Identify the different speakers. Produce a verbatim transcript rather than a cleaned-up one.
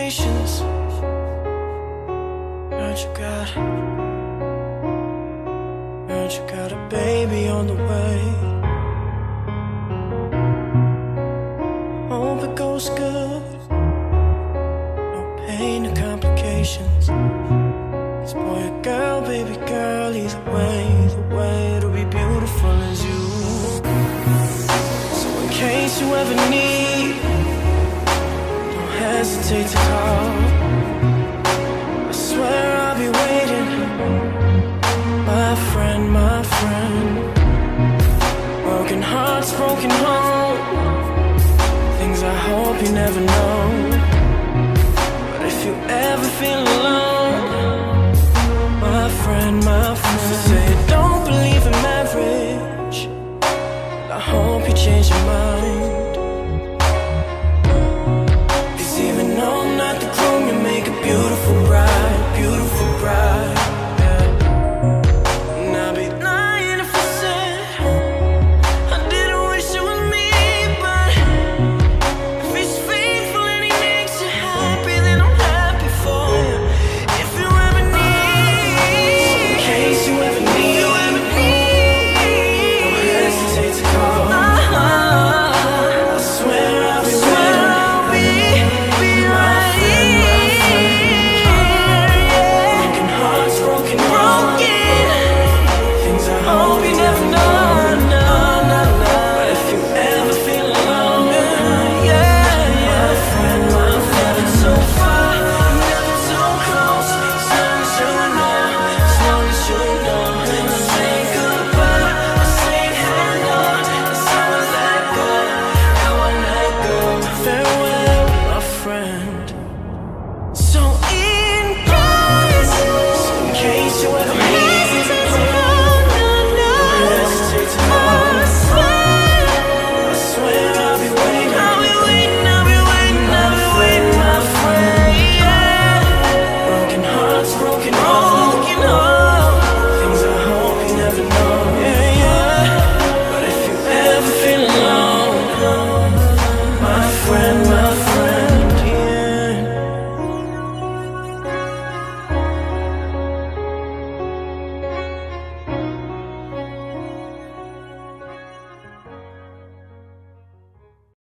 Speaker 1: complications. Heard you got, heard you got a baby on the way. Hope it goes good. No pain or complications. This boy a girl, baby girl, either way, either way, it'll be beautiful as you. So in case you ever need, don't hesitate to call. I swear I'll be waiting, my friend, my friend. Broken hearts, broken home, things I hope you never know. But if you ever feel